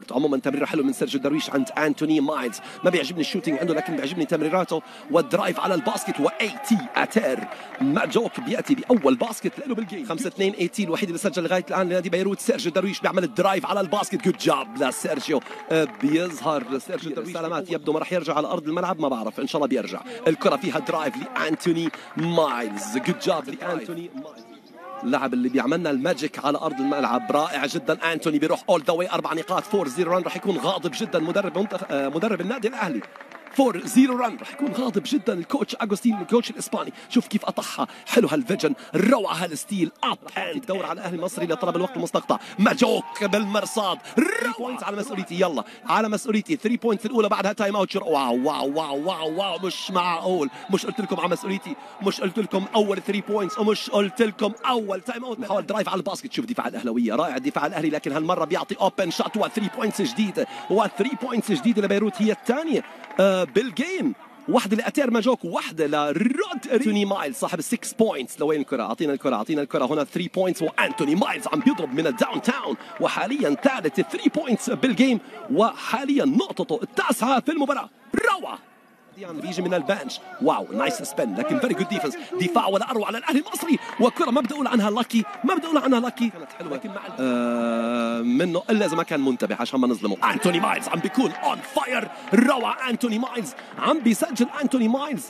عموما تمريره حلو من سيرجيو درويش عند انتوني مايلز. ما بيعجبني الشوتينج عنده لكن بيعجبني تمريراته والدرايف على الباسكت. واي تي اتير ماجوك بياتي باول باسكت له بالجيم. 5-2 اي تي الوحيد اللي سجل لغايه الان لنادي بيروت. سيرجيو درويش بيعمل الدرايف على الباسكت. جود جاب لسيرجيو. بيظهر سيرجيو درويش سلامات. يبدو ما راح يرجع على ارض الملعب، ما بعرف، ان شاء الله بيرجع. الكره فيها درايف لانتوني مايلز. جود جاب لانتوني مايلز، اللاعب اللي بيعملنا الماجيك على ارض الملعب. رائع جدا. انتوني بيروح اول ذا واي. 4 نقاط. 4-0 رن. راح يكون غاضب جدا مدرب النادي الاهلي. 4-0 رن. راح يكون غاضب جدا الكوتش اغوستين، الكوتش الاسباني. شوف كيف قطعها. حلو هالفيجن، روعه هالستيل. اب اند يدور على الاهلي المصري لطلب الوقت المستقطع. ماجوك بالمرصاد. 3 بوينتس على مسؤوليتي. يلا على مسؤوليتي. 3 بوينتس الاولى بعدها تايم اوت. واو واو واو واو واو. مش معقول. مش قلت لكم على مسؤوليتي؟ مش قلت لكم اول 3 بوينتس؟ ومش قلت لكم اول تايم اوت؟ محاول درايف على الباسكت. شوف دفاع الاهلاويه. رائع دفاع الاهلي، لكن هالمره بيعطي اوبن شوت. و3 بوينتس جديده. و3 بوينتس جديده لبيروت، هي الثانيه بالجيم. واحدة لأتير ماجوك، واحدة لرود أنتوني مايلز صاحب 6 بوينتس. لوين الكرة؟ أعطينا الكرة، أعطينا الكرة. هنا 3 بوينتس وأنتوني مايلز عم بيضرب من الداون تاون، وحاليا ثالث 3 بوينتس بالجيم، وحاليا نقطته التاسعة في المباراة. روعة. بيجي من البنش. واو نايس سبين، لكن فيري جود ديفنس. دفاع ولا اروع على الاهلي المصري. وكره ما بدي اقول عنها لاكي، ما بدي اقول عنها لاكي، كانت حلوه لكن مع منه الا اذا ما كان منتبه عشان ما نظلمه. انتوني مايلز عم بيكون اون فاير. روعه. انتوني مايلز عم بيسجل. انتوني مايلز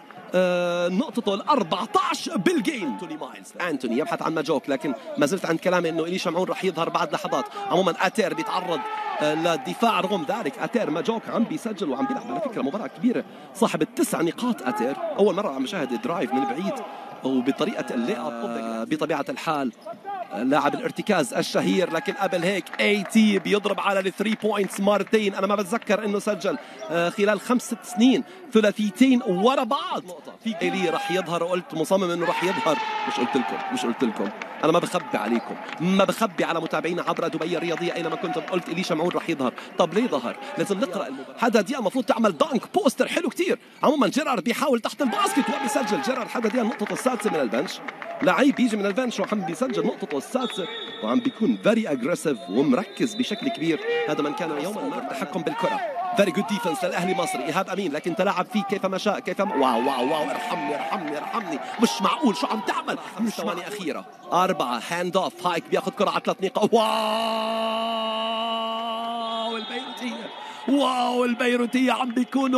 نقطته ال14 بالجيم. انتوني يبحث عن ماجوك، لكن ما زلت عند كلامي انه إليشا معون رح يظهر بعد لحظات. عموما اتير بيتعرض للدفاع. رغم ذلك اتير ماجوك عم بيسجل وعم بيلعب على فكره مباراه كبيره. صاحب ال9 نقاط اتير. اول مره عم شاهد درايف من بعيد وبطريقه اللي بطبيعه الحال لاعب الارتكاز الشهير. لكن قبل هيك اي تي بيضرب على ال3 بوينتس مرتين. انا ما بتذكر انه سجل خلال 5 سنين ثلاثيتين ورا بعض. في إلي رح يظهر، وقلت مصمم انه رح يظهر. مش قلت لكم انا ما بخبي عليكم، ما بخبي على متابعينا عبر دبي الرياضيه اينما كنتم. قلت إليشا معون رح يظهر. طب ليه ظهر؟ لازم نقرا حداديان المفروض تعمل دانك بوستر حلو كتير. عموما جيرار بيحاول تحت الباسكت وبيسجل. جيرار حداديان نقطته السادسه من البنش. لعيب بيجي من البنش وعم بيسجل نقطته السادسه، وعم بيكون فيري اجريسيف ومركز بشكل كبير. هذا من كان يوما ما التحكم بالكره. فيري جود ديفنس للاهلي مصري. ايهاب امين لكن تلاعب فيه كيفما شاء واو واو واو. ارحمني. مش معقول شو عم تعمل. ثواني اخيره. 4 هاند اوف. هايك بياخذ كره على 3 نقاط. واو البيروتيه عم بيكونوا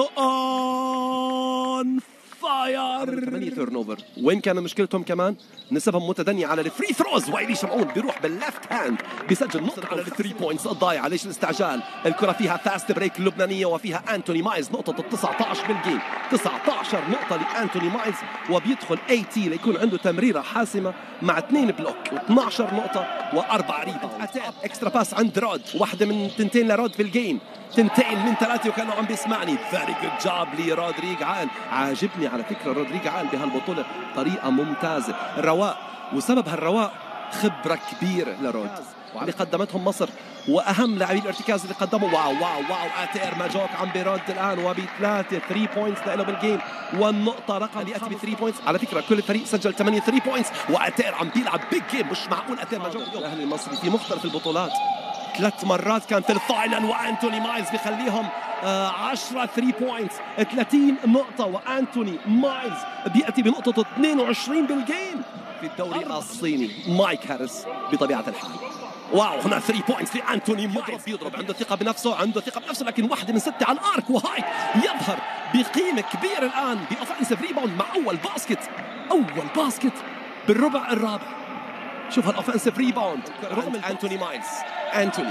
اون فاير. 8 تيرن اوفر. وين كان مشكلتهم كمان؟ نسبهم متدنيه على الفري ثروز. وإليشا معون بيروح بالليفت هاند بيسجل نقطه على الثري بوينتس الضايعه. ليش الاستعجال؟ الكره فيها فاست بريك اللبنانيه، وفيها انتوني مايلز نقطه ال19 بالجيم. 19 نقطه لانتوني مايلز، وبيدخل اي تي ليكون عنده تمريره حاسمه مع 2 بلوك و12 نقطه و4 ريباوند. اكسترا باس عند رود، واحده من 2 لرود في الجيم، 2 من 3 وكانه عم بيسمعني. فيري جود جاب لرودريغ عال. عاجبني على فكره رودريغ عال بهالبطوله طريقه ممتازه. الرواق، وسبب هالرواق خبره كبيره لرود اللي قدمتهم مصر، واهم لاعبي الارتكاز اللي قدموا. واو واو واو. اتير ماجوك عم بيرد الان وبثلاثه 3 بوينتس له بالجيم، والنقطه رقم ياتي ب 3 بوينتس. على فكره كل فريق سجل 8 3 بوينتس، واتير عم بيلعب بيج جيم. مش معقول اتير ماجوك. الاهلي المصري في مختلف البطولات 3 مرات كان في الفاينل، وانتوني مايلز بيخليهم 10 3 بوينتس 30 نقطة. وأنتوني مايلز بيأتي بنقطة 22 بالجيم في الدوري الصيني. مايك هاريس بطبيعة الحال. واو هنا 3 بوينتس لأنتوني مايلز. بيضرب، عنده ثقة بنفسه، لكن واحدة من 6 على الارك. وهايك يظهر بقيمة كبيرة الآن بأوفنسيف ريباوند مع أول باسكت بالربع الرابع. شوف هالاوفنسيف ريباوند. رغم انتوني مايلز، انتوني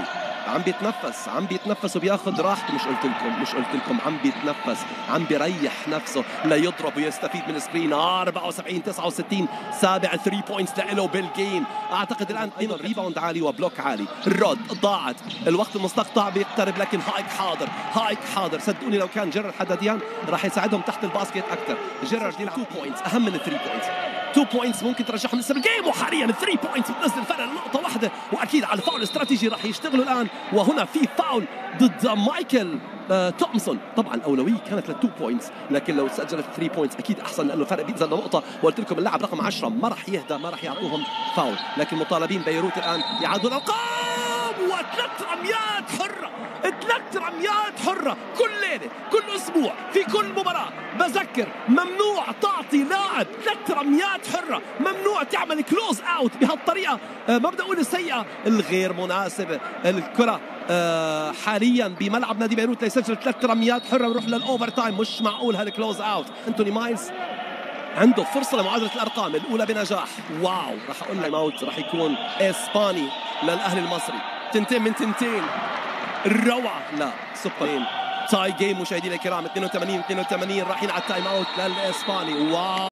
عم بيتنفس وبياخذ راحته. مش قلت لكم عم بيتنفس، عم بيريح نفسه ليضرب ويستفيد من السكرين. 74 69 سابع 3 بوينتس له بالجيم. اعتقد الان ريباوند عالي وبلوك عالي. الرد ضاعت، الوقت المستقطع بيقترب، لكن هايك حاضر. صدقوني لو كان جيرار حداديان راح يساعدهم تحت الباسكت اكثر. جيرار يلعب 2 بوينتس اهم من 3 بوينتس. 2 بوينتس ممكن ترجعهم لسه بالجيم، وحاليا 3 بوينتس بتنزل فرق نقطة واحدة. واكيد على الفاول استراتيجي راح يشتغلوا الان. وهنا في فاول ضد مايكل تومسون. طبعا الاولويه كانت لل2 بوينتس، لكن لو سجلت 3 بوينتس اكيد احسن، لانه الفرق بينزل لنقطه. وقلت لكم اللاعب رقم 10 ما راح يهدى، ما راح يعطوهم فاول. لكن مطالبين بيروت الان يعادوا الارقام، و3 رميات حره. رميات حرة كل ليلة كل أسبوع في كل مباراة. بذكر ممنوع تعطي لاعب 3 رميات حرة، ممنوع تعمل كلوز اوت بهالطريقة. ما بدي أقول السيئة، الغير مناسبة. الكرة حاليا بملعب نادي بيروت ليسجل 3 رميات حرة ويروح للأوفر تايم. مش معقول هالكلوز اوت. أنتوني مايلز عنده فرصة لمعادلة الأرقام الأولى بنجاح. واو، راح أقول لك موت راح يكون إسباني للأهلي المصري. 2 من 2 روعة. لا سوبر تاي جيم مشاهدينا الكرام. 82 رايحين على التايم اوت للإسباني. واو.